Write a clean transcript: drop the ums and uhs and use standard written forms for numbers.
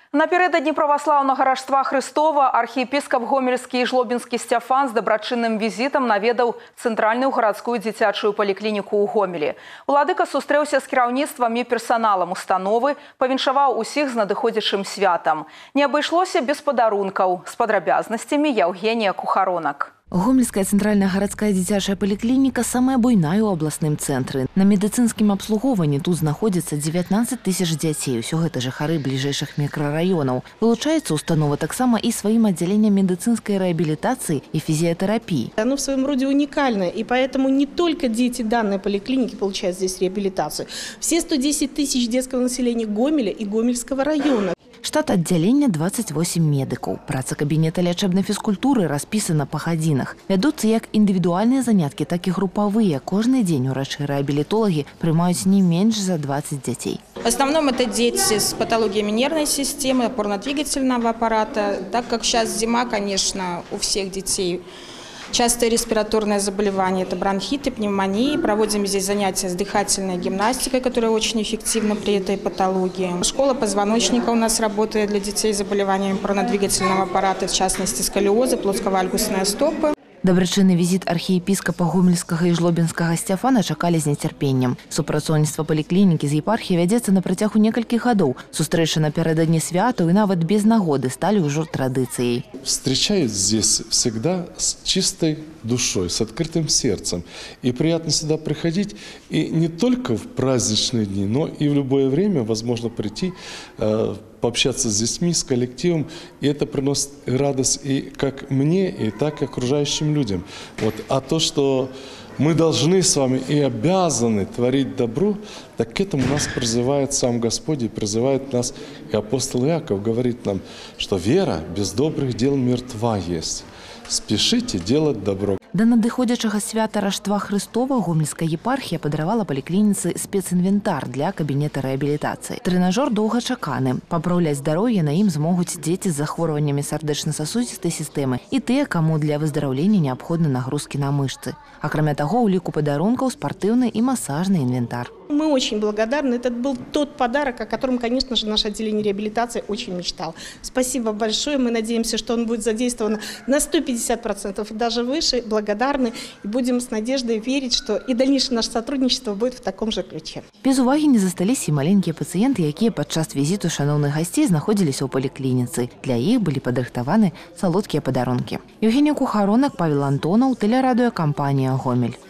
Напередадні праваслаўнага Рождества Христова архіепископ гомельскі і жлобінскі Сцяфан з дабрачынным візітам наведаў цэнтральную гарадскую дзіцячую паліклініку ў Гомелі. Уладыка сустрэўся з кіраўніцтвам і персаналам установы, павіншаваў усіх з надыходзячым святам. Не абышлося без падарункаў. З падрабязнасцямі Евгения Кухаронак. Гомельская центральная гарадская дзіцячая паліклініка самая буйная ў абласным цэнтры. На медыцынскім абслугоўванні тут знаходзіцца 19 тысяч дзяцей. Усё гэта жыхары бліжэйшых мікрараёнаў. Вылучаецца установа таксама і сваім аддзяленнем медыцынскай рэабілітацыі і фізіятэрапіі. Оно в своем роде уникальное, и поэтому не только дети данной поликлиники получают здесь реабилитацию. Все 110 тысяч детского населения Гомеля и Гомельского района. Штат аддзялення 28 медыкаў. Праца кабінета лячэбнай фізкультуры распісана па гадзінах. Вядуцца як індывідуальныя заняткі, так і групавыя. Кожны дзень урачы-рэабілітолагі прымаюць не менш за 20 дзяцей. В основном это дети с патологиями нервной системы, опорно-двигательного аппарата. Так как сейчас зима, конечно, у всех детей частое респираторное заболевание – это бронхиты, пневмонии. Проводим здесь занятия с дыхательной гимнастикой, которая очень эффективна при этой патологии. Школа позвоночника у нас работает для детей с заболеваниями опорно-двигательного аппарата, в частности сколиозы, плосковальгусные стопы. Дабрачынны візіт архіепіскапа гомельскага і жлобінскага Сцяфана чакалі з нецярпеннем. Супрацоўніцтва паліклінікі з епархіяй вядзецца на працягу некалькіх гадоў. Сустрэчы напярэдадні святаў і нават без нагоды сталі ўжо традыцыяй. Встречают здесь всегда с чистой душой, с открытым сердцем. И приятно сюда приходить и не только в праздничные дни, но и в любое время возможно прийти, пообщаться с детьми, с коллективом. И это приносит радость и как мне, и так и окружающим людям. Вот. А то, что мы должны с вами и обязаны творить добро, так к этому нас призывает сам Господь, и призывает нас и апостол Иаков, говорит нам, что вера без добрых дел мертва есть. Спешите делать добро. Да надыходзячага свята Рождества Христова гомельская епархія падаравала паліклініцы спецінвентар для кабінета рэабілітацыі. Трэнажор доўгачаканы. Папраўляць здароўе на ім змогуць дзеці з захворваннямі сардэчна-сасудзістай сістэмы і тыя, каму для выздараўлення неабходны нагрузкі на мышцы. Акрамя таго, у ліку падарункаў спартыўны і масажны інвентар. Мы очень благодарны. Это был тот подарок, о котором, конечно же, наше отделение реабилитации очень мечтало. Спасибо большое. Мы надеемся, что он будет задействован на 150% и даже выше. Благодарны и будем с надеждой верить, что и дальнейшее наше сотрудничество будет в таком же ключе. Без увагі не засталіся і маленькія пацыенты, якія падчас візіту шаноўных гасцей знаходзіліся ў паліклініцы. Для іх былі падрыхтаваны салодкія падарункі. Евгения Кухаронак, Павел Антонов, тэлерадыёкампанія «Гомель».